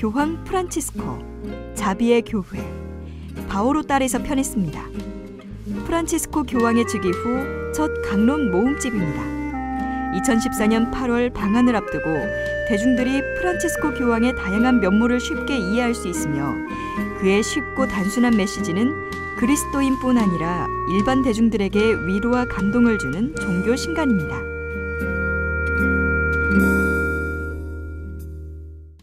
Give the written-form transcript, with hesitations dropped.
교황 프란치스코, 자비의 교회, 바오로 딸에서 편했습니다. 프란치스코 교황의 즉위 후 첫 강론 모음집입니다. 2014년 8월 방한을 앞두고 대중들이 프란치스코 교황의 다양한 면모를 쉽게 이해할 수 있으며 그의 쉽고 단순한 메시지는 그리스도인뿐 아니라 일반 대중들에게 위로와 감동을 주는 종교 신간입니다.